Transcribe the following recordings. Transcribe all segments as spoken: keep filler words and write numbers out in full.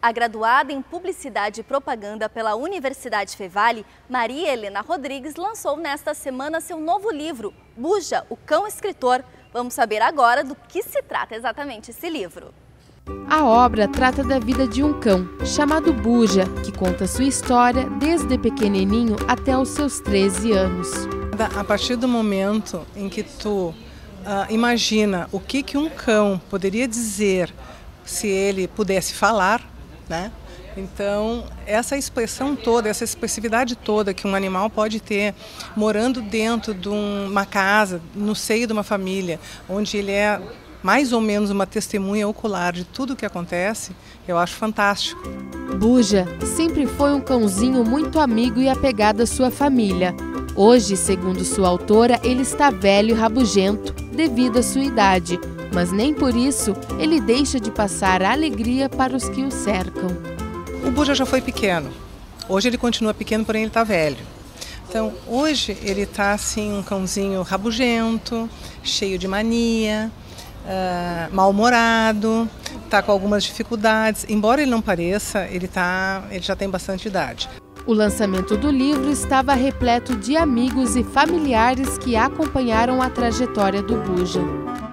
A graduada em Publicidade e Propaganda pela Universidade Fevale, Maria Helena Rodrigues, lançou nesta semana seu novo livro, Buja, o Cão Escritor. Vamos saber agora do que se trata exatamente esse livro. A obra trata da vida de um cão, chamado Buja, que conta sua história desde pequenininho até os seus treze anos. A partir do momento em que tu uh, imagina o que, que um cão poderia dizer se ele pudesse falar, né? Então, essa expressão toda, essa expressividade toda que um animal pode ter morando dentro de uma casa, no seio de uma família, onde ele é mais ou menos uma testemunha ocular de tudo o que acontece, eu acho fantástico. Buja sempre foi um cãozinho muito amigo e apegado à sua família. Hoje, segundo sua autora, ele está velho e rabugento devido à sua idade, mas nem por isso ele deixa de passar alegria para os que o cercam. O Buja já foi pequeno. Hoje ele continua pequeno, porém ele está velho. Então, hoje ele está assim um cãozinho rabugento, cheio de mania, uh, mal-humorado, está com algumas dificuldades. Embora ele não pareça, ele, tá, ele já tem bastante idade. O lançamento do livro estava repleto de amigos e familiares que acompanharam a trajetória do Buja.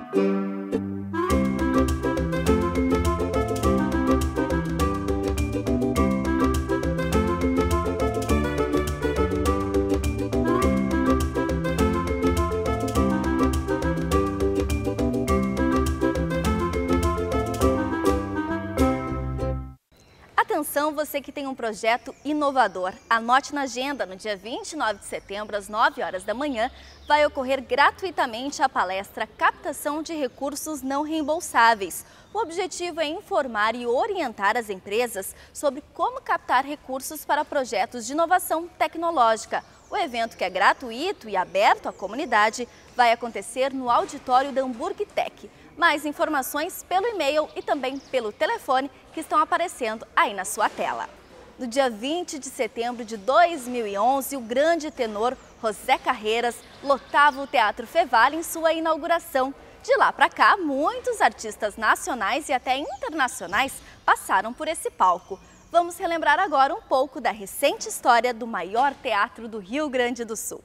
Atenção, você que tem um projeto inovador. Anote na agenda, no dia vinte e nove de setembro, às nove horas da manhã, vai ocorrer gratuitamente a palestra Captação de Recursos Não Reembolsáveis. O objetivo é informar e orientar as empresas sobre como captar recursos para projetos de inovação tecnológica. O evento, que é gratuito e aberto à comunidade, vai acontecer no auditório da Hamburg Tech. Mais informações pelo e-mail e também pelo telefone que estão aparecendo aí na sua tela. No dia vinte de setembro de dois mil e onze, o grande tenor José Carreiras lotava o Teatro Fevale em sua inauguração. De lá para cá, muitos artistas nacionais e até internacionais passaram por esse palco. Vamos relembrar agora um pouco da recente história do maior teatro do Rio Grande do Sul.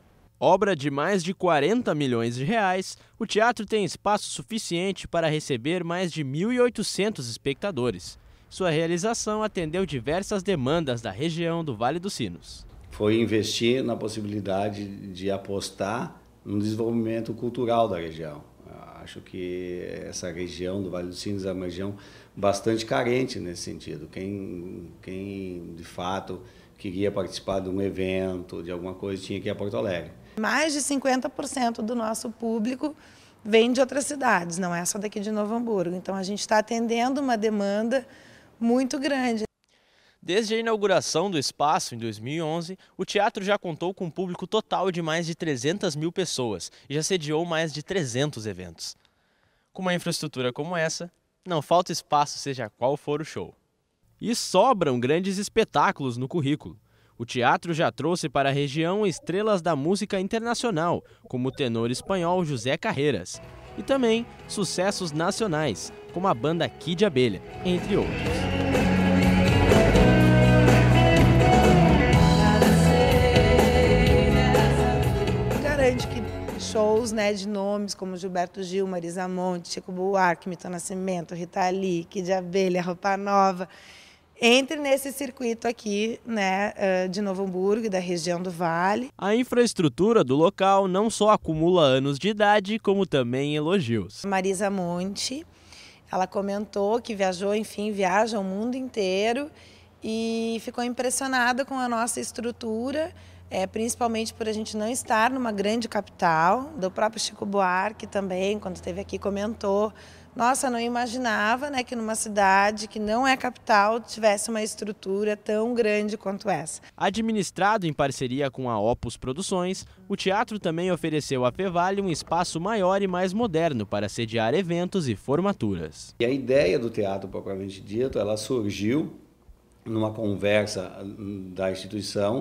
Obra de mais de quarenta milhões de reais, o teatro tem espaço suficiente para receber mais de mil e oitocentos espectadores. Sua realização atendeu diversas demandas da região do Vale dos Sinos. Foi investir na possibilidade de apostar no desenvolvimento cultural da região. Acho que essa região do Vale dos Sinos é uma região bastante carente nesse sentido. Quem, quem de fato queria participar de um evento, de alguma coisa, tinha que ir a Porto Alegre. Mais de cinquenta por cento do nosso público vem de outras cidades, não é só daqui de Novo Hamburgo. Então a gente está atendendo uma demanda muito grande. Desde a inauguração do espaço em dois mil e onze, o teatro já contou com um público total de mais de trezentas mil pessoas e já sediou mais de trezentos eventos. Com uma infraestrutura como essa, não falta espaço seja qual for o show. E sobram grandes espetáculos no currículo. O teatro já trouxe para a região estrelas da música internacional, como o tenor espanhol José Carreiras, e também sucessos nacionais, como a banda Kid Abelha, entre outros. Garante que shows, né, de nomes como Gilberto Gil, Marisa Monte, Chico Buarque, Milton Nascimento, Rita Lee, Kid Abelha, Roupa Nova, entre nesse circuito aqui, né, de Novo Hamburgo, da região do Vale. A infraestrutura do local não só acumula anos de idade, como também elogios. Marisa Monte, ela comentou que viajou, enfim, viaja o mundo inteiro e ficou impressionada com a nossa estrutura, é, principalmente por a gente não estar numa grande capital. Do próprio Chico Buarque também, quando esteve aqui, comentou: nossa, não imaginava, né, que numa cidade que não é capital tivesse uma estrutura tão grande quanto essa. Administrado em parceria com a Opus Produções, o teatro também ofereceu à Fevale um espaço maior e mais moderno para sediar eventos e formaturas. E a ideia do teatro, propriamente dito, ela surgiu numa conversa da instituição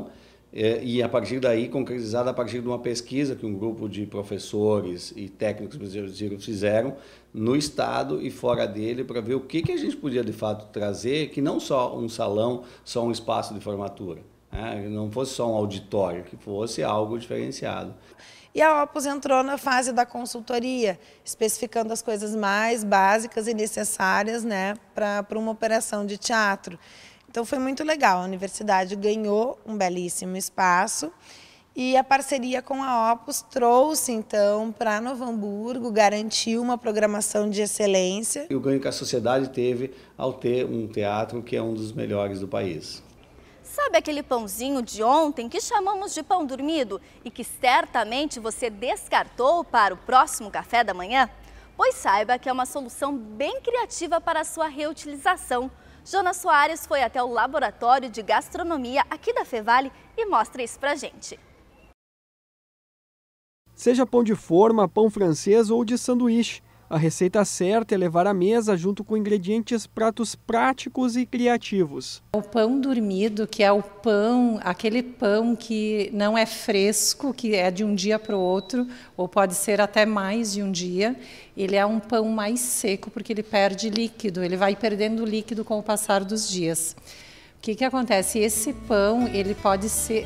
e a partir daí concretizada a partir de uma pesquisa que um grupo de professores e técnicos fizeram no estado e fora dele para ver o que, que a gente podia de fato trazer, que não só um salão, só um espaço de formatura, né? Não fosse só um auditório, que fosse algo diferenciado. E a Opus entrou na fase da consultoria, especificando as coisas mais básicas e necessárias, né, para uma operação de teatro. Então foi muito legal, a universidade ganhou um belíssimo espaço e a parceria com a Opus trouxe então para Novo Hamburgo, garantiu uma programação de excelência. E o ganho que a sociedade teve ao ter um teatro que é um dos melhores do país. Sabe aquele pãozinho de ontem que chamamos de pão dormido e que certamente você descartou para o próximo café da manhã? Pois saiba que é uma solução bem criativa para a sua reutilização. Jonas Soares foi até o Laboratório de Gastronomia aqui da Fevale e mostra isso pra gente. Seja pão de forma, pão francês ou de sanduíche, a receita certa é levar à mesa junto com ingredientes pratos práticos e criativos. O pão dormido, que é o pão, aquele pão que não é fresco, que é de um dia para o outro, ou pode ser até mais de um dia, ele é um pão mais seco porque ele perde líquido, ele vai perdendo líquido com o passar dos dias. O que que acontece? Esse pão ele pode ser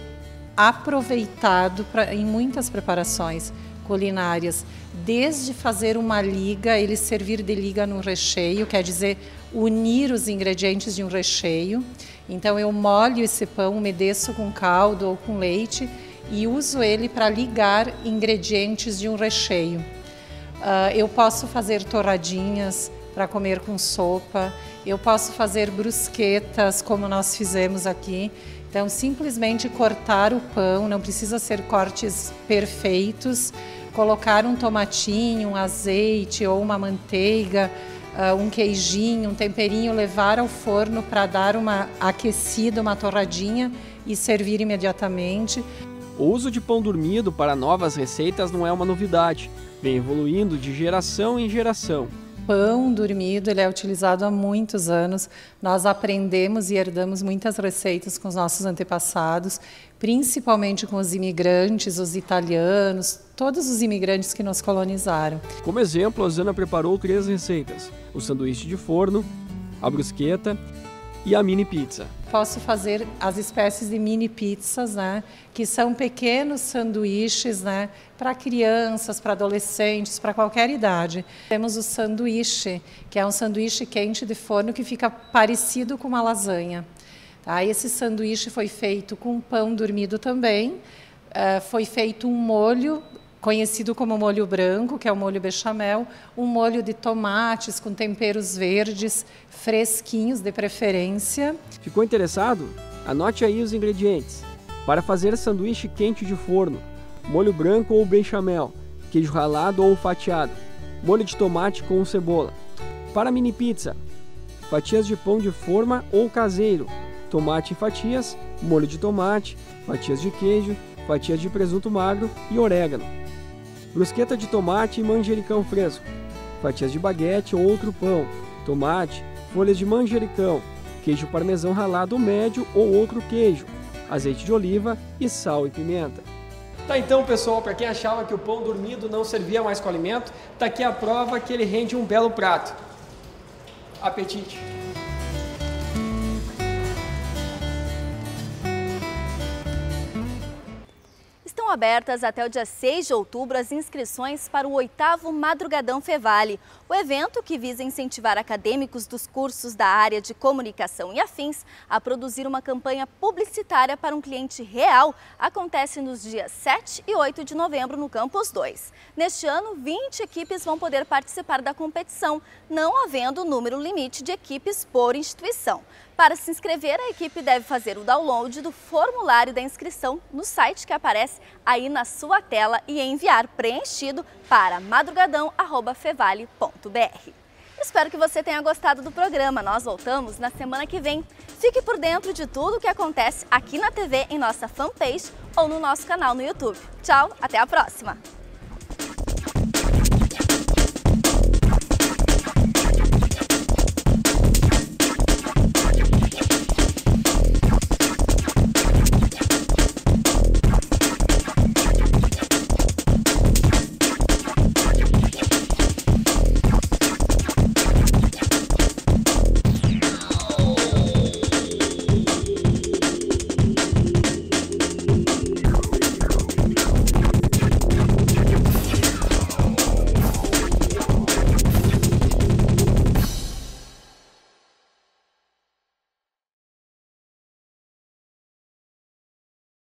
aproveitado pra, em muitas preparações culinárias, desde fazer uma liga, ele servir de liga no recheio, quer dizer, unir os ingredientes de um recheio. Então eu molho esse pão, umedeço com caldo ou com leite e uso ele para ligar ingredientes de um recheio. Uh, eu posso fazer torradinhas para comer com sopa, eu posso fazer brusquetas, como nós fizemos aqui. Então, simplesmente cortar o pão, não precisa ser cortes perfeitos, colocar um tomatinho, um azeite ou uma manteiga, uh, um queijinho, um temperinho, levar ao forno para dar uma aquecida, uma torradinha e servir imediatamente. O uso de pão dormido para novas receitas não é uma novidade, vem evoluindo de geração em geração. Pão dormido ele é utilizado há muitos anos, nós aprendemos e herdamos muitas receitas com os nossos antepassados, principalmente com os imigrantes, os italianos, todos os imigrantes que nos colonizaram. Como exemplo, a Zana preparou três receitas, o sanduíche de forno, a brusqueta e a mini pizza. Posso fazer as espécies de mini pizzas, né, que são pequenos sanduíches, né, para crianças, para adolescentes, para qualquer idade. Temos o sanduíche, que é um sanduíche quente de forno que fica parecido com uma lasanha. Tá? Esse sanduíche foi feito com pão dormido também, uh, foi feito um molho, conhecido como molho branco, que é o molho bechamel, um molho de tomates com temperos verdes, fresquinhos de preferência. Ficou interessado? Anote aí os ingredientes. Para fazer sanduíche quente de forno, molho branco ou bechamel, queijo ralado ou fatiado, molho de tomate com cebola. Para mini pizza, fatias de pão de forma ou caseiro, tomate em fatias, molho de tomate, fatias de queijo, fatias de presunto magro e orégano. Brusqueta de tomate e manjericão fresco, fatias de baguete ou outro pão, tomate, folhas de manjericão, queijo parmesão ralado médio ou outro queijo, azeite de oliva e sal e pimenta. Tá, então, pessoal, para quem achava que o pão dormido não servia mais com alimento, tá aqui a prova que ele rende um belo prato. Apetite! Estão abertas até o dia seis de outubro as inscrições para o oitavo Madrugadão Fevale. O evento, que visa incentivar acadêmicos dos cursos da área de comunicação e afins a produzir uma campanha publicitária para um cliente real, acontece nos dias sete e oito de novembro no Campus dois. Neste ano, vinte equipes vão poder participar da competição, não havendo número limite de equipes por instituição. Para se inscrever, a equipe deve fazer o download do formulário da inscrição no site que aparece aí na sua tela e enviar preenchido para madrugadão arroba fevale ponto br. Espero que você tenha gostado do programa. Nós voltamos na semana que vem. Fique por dentro de tudo o que acontece aqui na T V, em nossa fanpage ou no nosso canal no YouTube. Tchau, até a próxima!